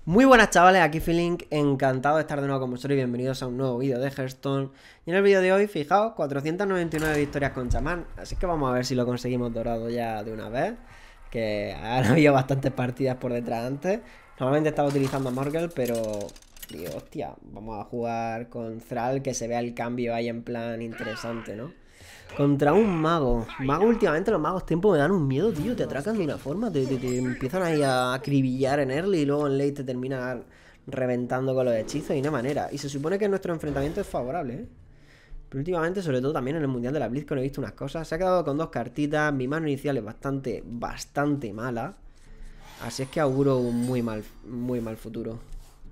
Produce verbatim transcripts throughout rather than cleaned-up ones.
Muy buenas chavales, aquí Feeling, encantado de estar de nuevo con vosotros y bienvenidos a un nuevo vídeo de Hearthstone. Y en el vídeo de hoy, fijaos, cuatrocientas noventa y nueve victorias con chamán, así que vamos a ver si lo conseguimos dorado ya de una vez. Que han habido bastantes partidas por detrás antes. Normalmente estaba utilizando a Morgel, pero digo, hostia, vamos a jugar con Thrall, que se vea el cambio ahí en plan interesante, ¿no? Contra un mago. Mago, últimamente los magos tiempo me dan un miedo, tío. Te atracan de una forma, te, te, te empiezan ahí a acribillar en early y luego en late te terminan reventando con los hechizos y no manera. Y se supone que nuestro enfrentamiento es favorable, ¿eh? Pero últimamente, sobre todo también en el Mundial de la BlizzCon, he visto unas cosas. Se ha quedado con dos cartitas. Mi mano inicial es bastante, bastante mala. Así es que auguro un muy mal, muy mal futuro.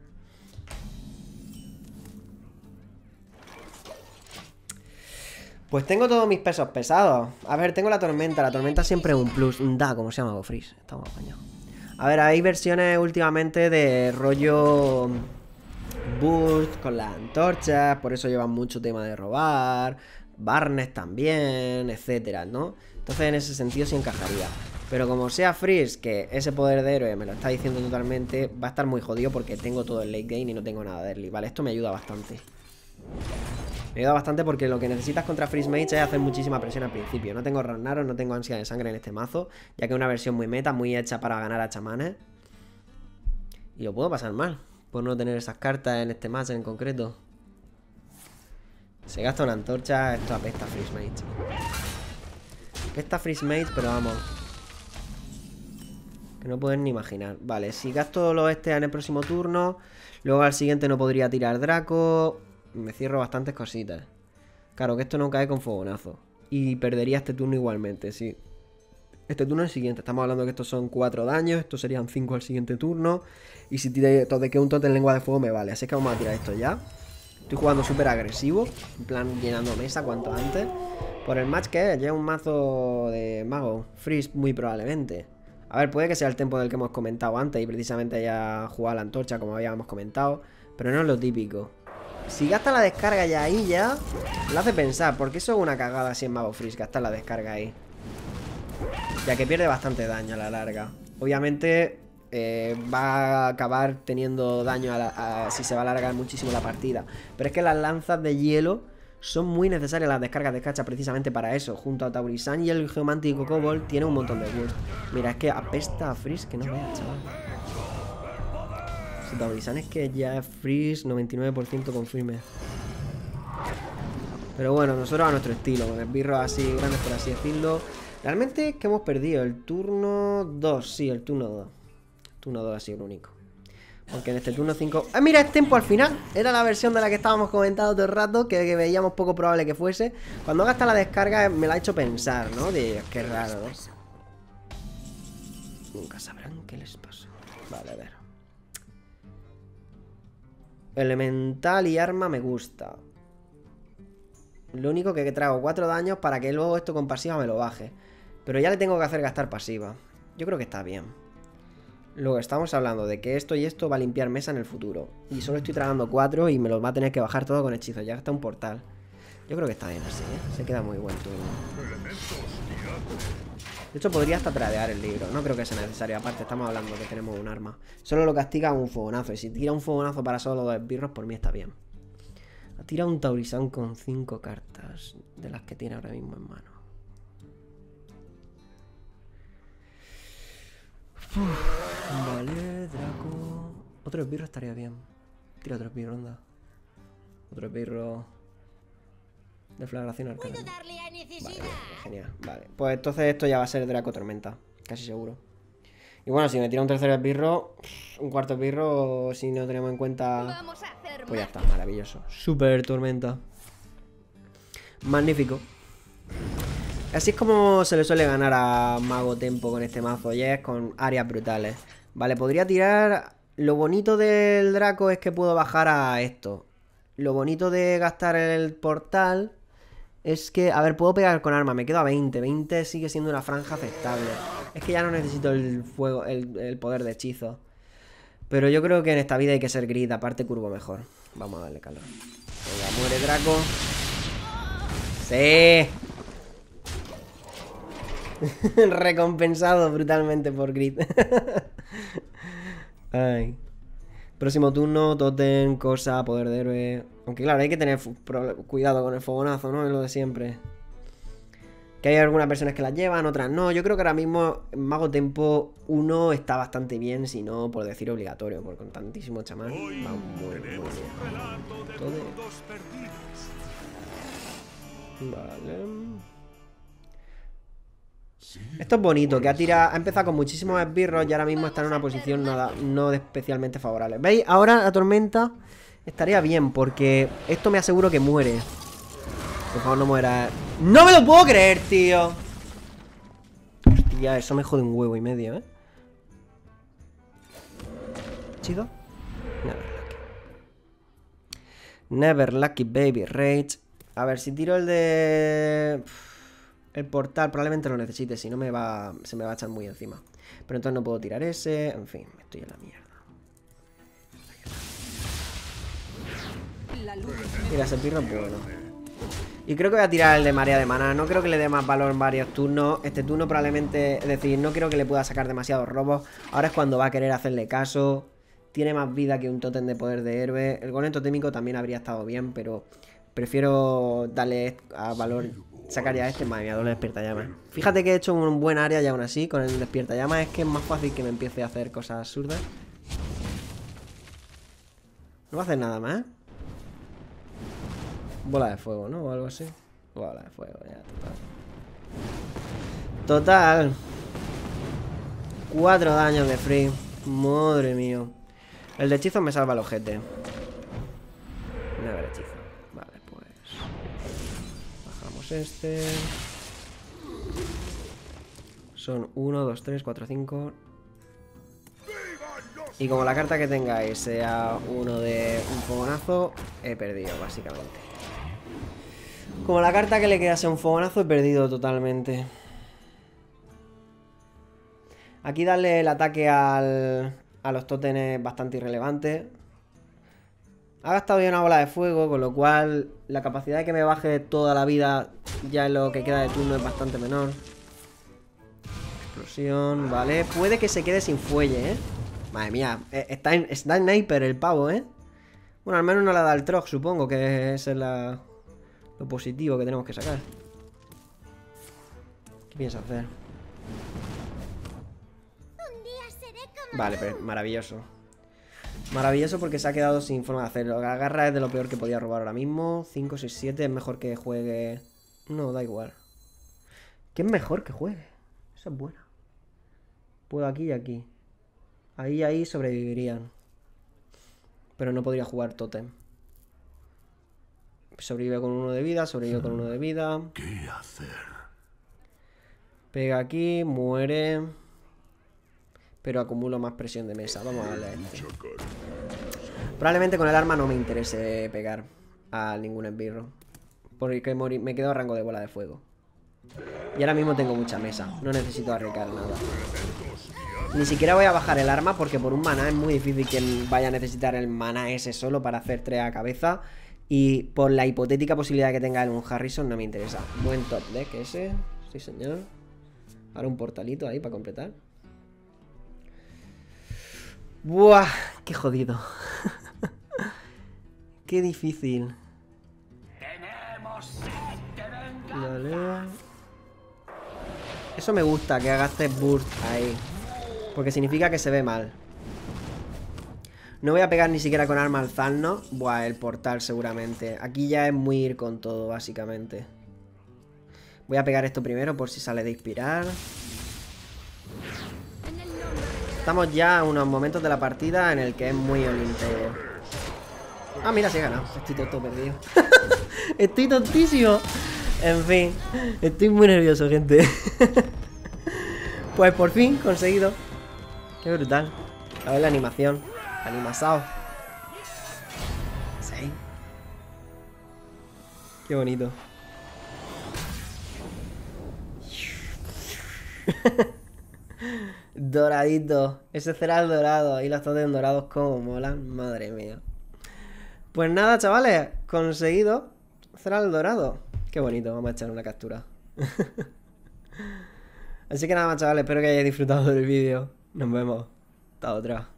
Pues tengo todos mis pesos pesados. A ver, tengo la tormenta. La tormenta siempre es un plus. Da, como se llama, Gofris. Estamos apañados. A ver, hay versiones últimamente de rollo boost con las antorchas. Por eso llevan mucho tema de robar. Barnes también, etcétera, ¿no? Entonces en ese sentido sí encajaría. Pero como sea Freeze, que ese poder de héroe me lo está diciendo totalmente, va a estar muy jodido porque tengo todo el late game y no tengo nada de early. Vale, esto me ayuda bastante. Me ayuda bastante porque lo que necesitas contra Freeze Mage es hacer muchísima presión al principio. No tengo Ragnaros, no tengo ansia de sangre en este mazo, ya que es una versión muy meta, muy hecha para ganar a chamanes. Y lo puedo pasar mal por no tener esas cartas en este match en concreto. Se gasta una antorcha, esto apesta a Freeze Mage. Apesta a Freeze Mage, pero vamos, que no pueden ni imaginar. Vale, si gasto los este en el próximo turno, luego al siguiente no podría tirar Draco. Me cierro bastantes cositas. Claro, que esto no cae con fogonazo. Y perdería este turno igualmente, sí. Este turno es el siguiente. Estamos hablando que estos son cuatro daños. Estos serían cinco al siguiente turno. Y si tira de que un totem lengua de fuego me vale. Así que vamos a tirar esto ya. Estoy jugando súper agresivo. En plan, llenando mesa cuanto antes. Por el match que es. Lleva un mazo de mago. Freeze muy probablemente. A ver, puede que sea el tempo del que hemos comentado antes. Y precisamente haya jugado la antorcha como habíamos comentado. Pero no es lo típico. Si gasta la descarga ya ahí, ya lo hace pensar, porque eso es una cagada así en Mago Freeze, gastar la descarga ahí. Ya que pierde bastante daño a la larga. Obviamente eh, va a acabar teniendo daño a la, a, si se va a alargar muchísimo la partida. Pero es que las lanzas de hielo son muy necesarias, las descargas de cacha, precisamente para eso. Junto a Taurisan y el Geomántico Kobold tiene un montón de burst. Mira, es que apesta a Freeze que no veas, chaval. Taurisan es que ya es Freeze noventa y nueve por ciento confirme. Pero bueno, nosotros a nuestro estilo, con esbirros así grandes, por así decirlo. Realmente que hemos perdido el turno dos, sí, el turno dos. El turno dos ha sido el único. Porque en este turno cinco... ¡Ah, mira, es tempo al final! Era la versión de la que estábamos comentando todo el rato, que, que veíamos poco probable que fuese. Cuando gasta la descarga me la ha hecho pensar, ¿no? De, qué raro, ¿no? Nunca sabrán qué les pasó. Vale, a ver. Elemental y arma me gusta. Lo único que trago cuatro daños para que luego esto con pasiva me lo baje. Pero ya le tengo que hacer gastar pasiva. Yo creo que está bien. Luego estamos hablando de que esto y esto va a limpiar mesa en el futuro. Y solo estoy tragando cuatro y me los va a tener que bajar todo con hechizos. Ya está un portal. Yo creo que está bien así, ¿eh? Se queda muy buen turno. De hecho podría hasta tradear el libro. No creo que sea necesario. Aparte estamos hablando de que tenemos un arma. Solo lo castiga un fogonazo. Y si tira un fogonazo para solo dos esbirros, por mí está bien. Ha tirado un Taurisan con cinco cartas de las que tiene ahora mismo en mano. Uf, vale, Draco. Otro esbirro estaría bien. Tira otro esbirro, anda. Otro esbirro. Deflagración arcana. Vale, genial, vale. Pues entonces esto ya va a ser Draco Tormenta, casi seguro. Y bueno, si me tira un tercer esbirro, un cuarto esbirro, si no tenemos en cuenta, pues ya está, maravilloso. Super Tormenta. Magnífico. Así es como se le suele ganar a Mago Tempo con este mazo, y es con áreas brutales. Vale, podría tirar... Lo bonito del Draco es que puedo bajar a esto. Lo bonito de gastar el portal es que, a ver, puedo pegar con arma. Me quedo a veinte. veinte sigue siendo una franja aceptable. Es que ya no necesito el fuego, el, el poder de hechizo. Pero yo creo que en esta vida hay que ser grid. Aparte curvo mejor. Vamos a darle calor. Venga, muere Draco. ¡Sí! Recompensado brutalmente por grid. Ay. Próximo turno, totem, cosa, poder de héroe. Aunque claro, hay que tener cuidado con el fogonazo, ¿no? Es lo de siempre. Que hay algunas personas que las llevan, otras no. Yo creo que ahora mismo en Mago Tempo uno está bastante bien, si no por decir obligatorio, porque con tantísimo chamán va muy, muy bien. Totem. Vale. Esto es bonito, que ha tirado, ha empezado con muchísimos esbirros y ahora mismo está en una posición nada, no especialmente favorable. ¿Veis? Ahora la tormenta estaría bien porque esto me aseguro que muere. Por favor, no muera. ¡No me lo puedo creer, tío! Hostia, eso me jode un huevo y medio, ¿eh? ¿Chido? Never lucky. Never lucky, baby. Rage. A ver, si tiro el de... El portal probablemente lo necesite, si no me va, se me va a echar muy encima. Pero entonces no puedo tirar ese. En fin, estoy en la mierda. Mira, ese pirro es bueno. Y creo que voy a tirar el de marea de maná. No creo que le dé más valor en varios turnos. Este turno probablemente... Es decir, no creo que le pueda sacar demasiados robos. Ahora es cuando va a querer hacerle caso. Tiene más vida que un tótem de poder de héroe. El golem totémico también habría estado bien, pero... Prefiero darle a valor... Sacar ya este, madre mía, doble despierta llamas. Fíjate que he hecho un buen área y aún así con el despierta llamas es que es más fácil que me empiece a hacer cosas absurdas. No va a hacer nada más. Bola de fuego, ¿no? O algo así. Bola de fuego, ya, total. Total. Cuatro daños de free. Madre mía. El de hechizo me salva el ojete. No haber hechizo. Vale, pues. Bajamos este. Son uno, dos, tres, cuatro, cinco. Y como la carta que tengáis sea uno de un fogonazo, he perdido, básicamente. Como la carta que le queda sea un fogonazo, he perdido totalmente. Aquí darle el ataque al, a los tótenes bastante irrelevante. Ha gastado ya una bola de fuego, con lo cual la capacidad de que me baje toda la vida ya en lo que queda de turno es bastante menor. Explosión, vale. Puede que se quede sin fuelle, ¿eh? Madre mía, está en, está en sniper el pavo, ¿eh? Bueno, al menos no le da el troc, supongo que ese es la, lo positivo que tenemos que sacar. ¿Qué piensa hacer? Vale, pero maravilloso. Maravilloso porque se ha quedado sin forma de hacerlo. La garra es de lo peor que podía robar ahora mismo. cinco, seis, siete es mejor que juegue... No, da igual. ¿Qué es mejor que juegue? Esa es buena. Puedo aquí y aquí. Ahí y ahí sobrevivirían. Pero no podría jugar tótem. Sobrevive con uno de vida, sobrevive con uno de vida. ¿Qué hacer? Pega aquí, muere. Pero acumulo más presión de mesa. Vamos a darle a este. Probablemente con el arma no me interese pegar a ningún esbirro. Porque me quedo a rango de bola de fuego. Y ahora mismo tengo mucha mesa. No necesito arriesgar nada. Ni siquiera voy a bajar el arma porque por un maná es muy difícil que vaya a necesitar el maná ese solo para hacer tres a cabeza. Y por la hipotética posibilidad que tenga un Harrison no me interesa. Buen top deck ese. Sí, señor. Ahora un portalito ahí para completar. Buah, qué jodido. Qué difícil. Vale. Eso me gusta, que haga este burst ahí. Porque significa que se ve mal. No voy a pegar ni siquiera con arma alzarnos. Buah, el portal seguramente. Aquí ya es muy ir con todo, básicamente. Voy a pegar esto primero por si sale de inspirar. Estamos ya a unos momentos de la partida en el que es muy olímpico. Ah, mira, sí he ganado. Estoy tonto perdido. Estoy tontísimo. En fin, estoy muy nervioso, gente. Pues por fin conseguido. Qué brutal. A ver la animación. Animasao. Sí. Qué bonito. Doradito. Ese será el dorado. Ahí los totem dorados como molan. Madre mía. Pues nada, chavales. Conseguido. Será el dorado. Qué bonito. Vamos a echar una captura. Así que nada más, chavales. Espero que hayáis disfrutado del vídeo. Nos vemos. Hasta otra.